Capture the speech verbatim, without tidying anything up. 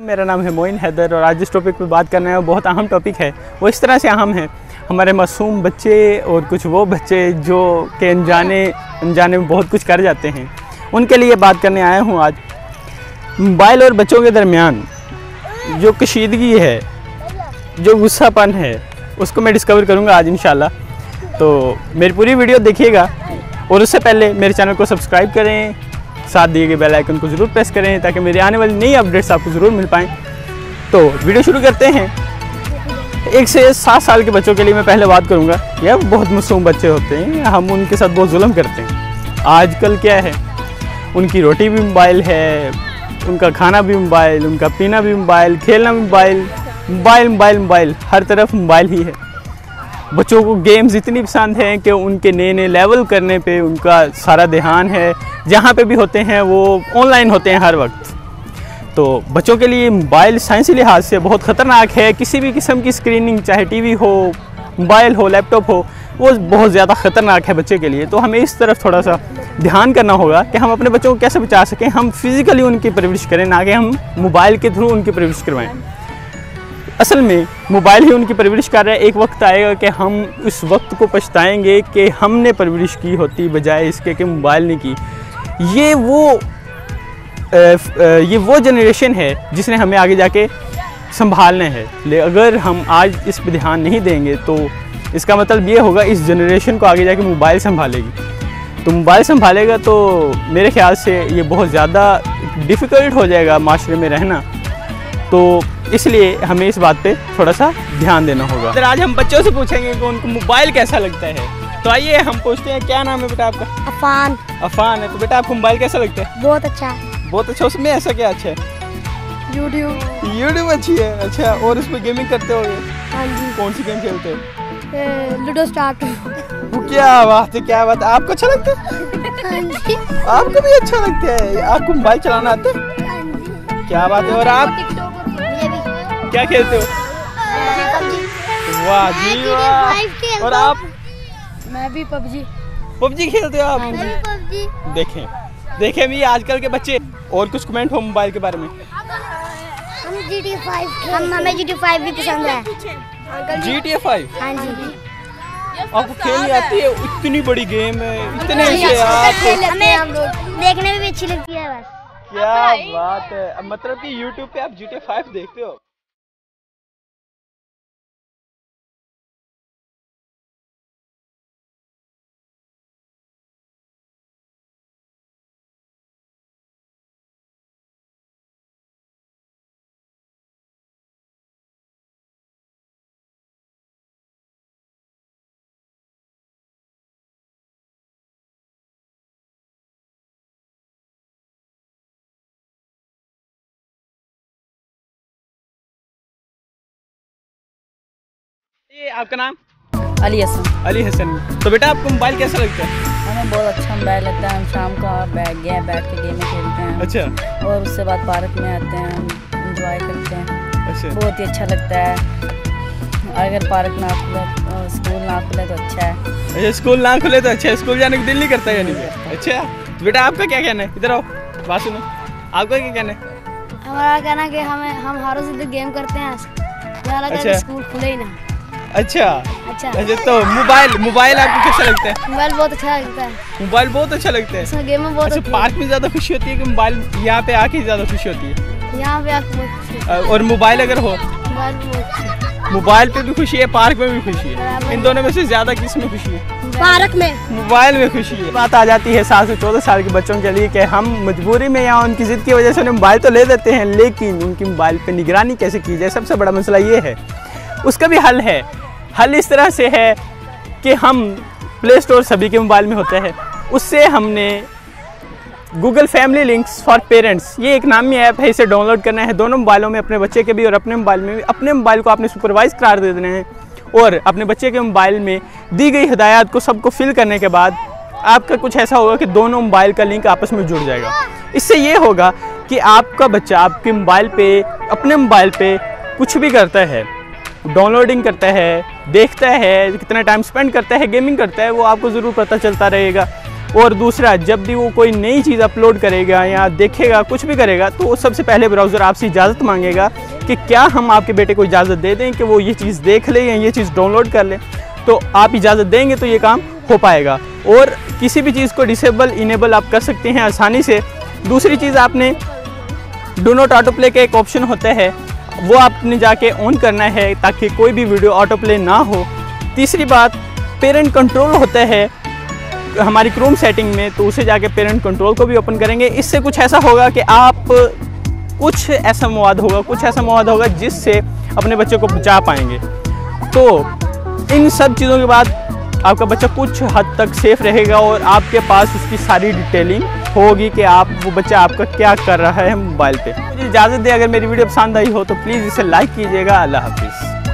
मेरा नाम है मोइन हैदर और आज जिस टॉपिक पे बात करना है वो बहुत अहम टॉपिक है। वो इस तरह से अहम है, हमारे मासूम बच्चे और कुछ वो बच्चे जो के अनजाने अनजाने में बहुत कुछ कर जाते हैं, उनके लिए बात करने आया हूँ आज। मोबाइल और बच्चों के दरमियान जो कशीदगी है, जो गुस्सापन है, उसको मैं डिस्कवर करूँगा आज इंशाल्लाह। तो मेरी पूरी वीडियो देखिएगा और उससे पहले मेरे चैनल को सब्सक्राइब करें, साथ दिए गए बेल आइकन को ज़रूर प्रेस करें ताकि मेरी आने वाली नई अपडेट्स आपको ज़रूर मिल पाएँ। तो वीडियो शुरू करते हैं। एक से सात साल के बच्चों के लिए मैं पहले बात करूंगा। यह बहुत मासूम बच्चे होते हैं, हम उनके साथ बहुत जुल्म करते हैं। आजकल क्या है, उनकी रोटी भी मोबाइल है, उनका खाना भी मोबाइल, उनका पीना भी मोबाइल, खेलना भी मोबाइल, मोबाइल मोबाइल मोबाइल, हर तरफ मोबाइल ही है। बच्चों को गेम्स इतनी पसंद हैं कि उनके नए नए लेवल करने पे उनका सारा ध्यान है। जहाँ पे भी होते हैं वो ऑनलाइन होते हैं हर वक्त। तो बच्चों के लिए मोबाइल साइंसी लिहाज से बहुत ख़तरनाक है। किसी भी किस्म की स्क्रीनिंग, चाहे टीवी हो, मोबाइल हो, लैपटॉप हो, वो बहुत ज़्यादा ख़तरनाक है बच्चे के लिए। तो हमें इस तरफ थोड़ा सा ध्यान करना होगा कि हम अपने बच्चों को कैसे बचा सकें। हम फिज़िकली उनकी परवरिश करें, ना कि हम मोबाइल के थ्रू उनकी परवरिश करवाएं। असल में मोबाइल ही उनकी परवरिश कर रहा है। एक वक्त आएगा कि हम उस वक्त को पछताएंगे कि हमने परवरिश की होती बजाय इसके कि मोबाइल ने की। ये वो ये वो जनरेशन है जिसने हमें आगे जाके संभालना है। ले अगर हम आज इस पर ध्यान नहीं देंगे तो इसका मतलब ये होगा इस जनरेशन को आगे जाके मोबाइल संभालेगी। तो मोबाइल संभालेगा तो मेरे ख्याल से ये बहुत ज़्यादा डिफ़िकल्ट हो जाएगा माशरे में रहना। तो इसलिए हमें इस बात पे थोड़ा सा ध्यान देना होगा। तो आज हम बच्चों से पूछेंगे कि उनको मोबाइल कैसा लगता है। तो आइए हम पूछते हैं, क्या नाम है बेटा आपका? अफान। अफान है। तो बेटा आपको मोबाइल कैसा लगता है? बहुत अच्छा। बहुत अच्छा। उसमें ऐसा क्या अच्छा है? यूट्यूब। यूट्यूब अच्छी है। अच्छा, और उस पर गेमिंग करते होगे? हाँ जी। कौन सी गेम खेलते हो? Ludo start. क्या बात है, क्या बात है। आपको अच्छा लगता है? हाँ जी। आपको भी अच्छा लगता है। आपको मोबाइल चलाना आता है? हाँ जी। क्या बात है। और आप क्या खेलते हो? वाह जी वाह। और आप? मैं भी पबजी। पबजी खेलते हो आप? मैं भी पबजी। देखें देखें भी आजकल के बच्चे। और कुछ कमेंट हो मोबाइल के बारे में? हम जी टी ए फाइव, हम हमें जी टी ए फाइव भी पसंद है। G T A five? हाँ जी। आपको खेलनी आती है? इतनी बड़ी गेम है, इतने से आप हमें देखने में भी अच्छी लगती है बस। क्या बात है। मतलब कि यूट्यूब पे आप जी टी ए फाइव देखते हो? ये आपका नाम? अली हसन। अली हसन। तो बेटा आपको मोबाइल कैसा लगता है? हमें बहुत अच्छा मोबाइल लगता है। हम शाम को बैठ गए बैठ के गेम खेलते हैं। अच्छा। और उसके बाद पार्क में आते हैं, एंजॉय करते हैं। अच्छा। बहुत ही अच्छा लगता है। अगर पार्क ना खुले, स्कूल ना खुले तो अच्छा है। अच्छा, स्कूल ना खुले तो अच्छा है। स्कूल जाने का दिल नहीं करता यानी कि? अच्छा। तो बेटा आपका क्या कहना है? इधर आओ, बात सुनो। आपका क्या कहना है? हमारा कहना है कि हमें हम हर रोज गेम करते हैं। अच्छा। स्कूल खुले ही ना। अच्छा अच्छा। अच्छा। तो मोबाइल मोबाइल आपको कैसा लगता है? मोबाइल बहुत अच्छा लगता है। मोबाइल बहुत अच्छा लगता है। इसमें गेम में बहुत अच्छा। पार्क में ज़्यादा खुशी होती है कि मोबाइल यहाँ पे आके ज़्यादा खुशी होती है? यहाँ पे आके बहुत खुशी। और मोबाइल अगर हो? मोबाइल बहुत। मोबाइल पे भी खुशी है, पार्क में भी खुशी है। इन दोनों में से ज़्यादा किस में खुशी है? पार्क में। मोबाइल में खुशी है। बात आ जाती है सात से चौदह साल के बच्चों के लिए कि हम मजबूरी में या उनकी ज़िद की वजह से उन्हें मोबाइल तो ले देते हैं, लेकिन उनकी मोबाइल पे निगरानी कैसे की जाए। सबसे बड़ा मसला ये है। उसका भी हल है। हल इस तरह से है कि हम प्ले स्टोर सभी के मोबाइल में होता है, उससे हमने Google Family Links for parents, ये एक नामी ऐप है, इसे डाउनलोड करना है। दोनों मोबाइलों में, अपने बच्चे के भी और अपने मोबाइल में भी। अपने मोबाइल को आपने सुपरवाइज करार दे देना है और अपने बच्चे के मोबाइल में दी गई हिदायत को सबको फिल करने के बाद आपका कुछ ऐसा होगा कि दोनों मोबाइल का लिंक आपस में जुड़ जाएगा। इससे ये होगा कि आपका बच्चा आपके मोबाइल पे, अपने मोबाइल पे कुछ भी करता है, डाउनलोडिंग करता है, देखता है, कितना टाइम स्पेंड करता है, गेमिंग करता है, वो आपको ज़रूर पता चलता रहेगा। और दूसरा, जब भी वो कोई नई चीज़ अपलोड करेगा या देखेगा, कुछ भी करेगा, तो वो सबसे पहले ब्राउज़र आपसे इजाज़त मांगेगा कि क्या हम आपके बेटे को इजाज़त दे दें कि वो ये चीज़ देख ले या ये चीज़ डाउनलोड कर ले। तो आप इजाज़त देंगे तो ये काम हो पाएगा। और किसी भी चीज़ को डिसेबल इनेबल आप कर सकते हैं आसानी से। दूसरी चीज़, आपने डू नॉट ऑटो प्ले का एक ऑप्शन होता है, वो आपने जाके ऑन करना है ताकि कोई भी वीडियो ऑटो प्ले ना हो। तीसरी बात, पेरेंट कंट्रोल होता है हमारी क्रोम सेटिंग में, तो उसे जाके पेरेंट कंट्रोल को भी ओपन करेंगे। इससे कुछ ऐसा होगा कि आप कुछ ऐसा मवाद होगा कुछ ऐसा मवाद होगा जिससे अपने बच्चे को बचा पाएंगे। तो इन सब चीज़ों के बाद आपका बच्चा कुछ हद तक सेफ़ रहेगा और आपके पास उसकी सारी डिटेलिंग होगी कि आप वो बच्चा आपका क्या कर रहा है मोबाइल पे। मुझे इजाज़त दें, अगर मेरी वीडियो पसंद आई हो तो प्लीज़ इसे लाइक कीजिएगा। अल्लाह हाफ़िज़।